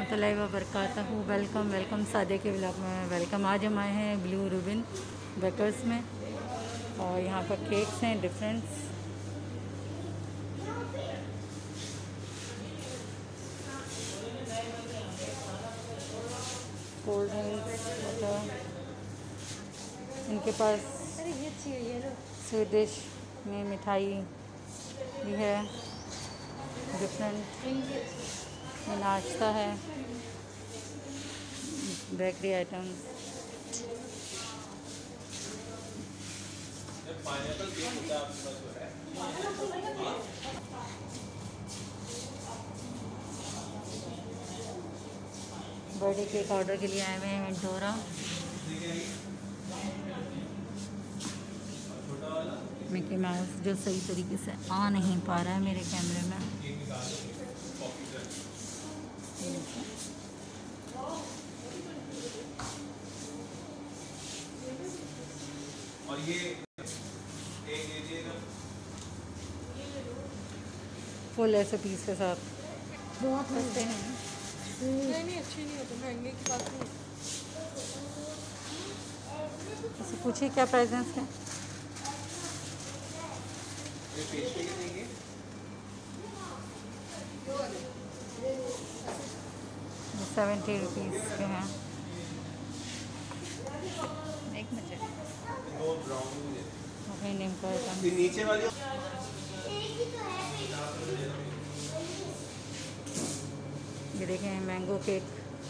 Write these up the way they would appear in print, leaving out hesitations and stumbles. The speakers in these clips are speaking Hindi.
रहमतुल्लाहि व बरकातहू। वेलकम वेलकम सादिया के व्लॉग में वेलकम। आज हम आए हैं ब्लू रिबन बेकर्स में और यहाँ पर केक्स हैं डिफरेंट। Cold drinks water. इनके पास स्वीट डिश में मिठाई भी है डिफरेंट। नाश्ता है, bakery items. Birthday cake order के लिए आए हुए हैं वेंटोरा। मिकी माउस जो सही तरीके से आ नहीं पा रहा है मेरे कैमरे में। और ये फुल ऐसे पीस के साथ बहुत सस्ते हैं। नहीं अच्छे नहीं होते, महंगे की बात नहीं। इससे पूछिए क्या प्राइस है इसके। ₹70 के हैं। एक मिनट नेम का नीचे वाली ये देखें मैंगो केक।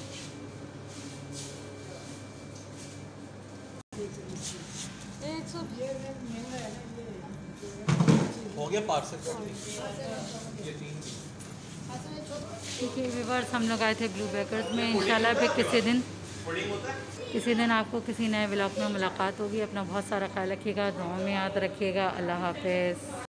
हो गया पार्सल। ठीक है व्यूअर्स, हम लोग आए थे ब्लू बेकर्स में। इंशाल्लाह फिर किसी दिन आपको किसी नए व्लॉग में मुलाकात होगी। अपना बहुत सारा ख्याल रखिएगा, दुआ में याद रखिएगा। अल्लाह हाफ़िज़।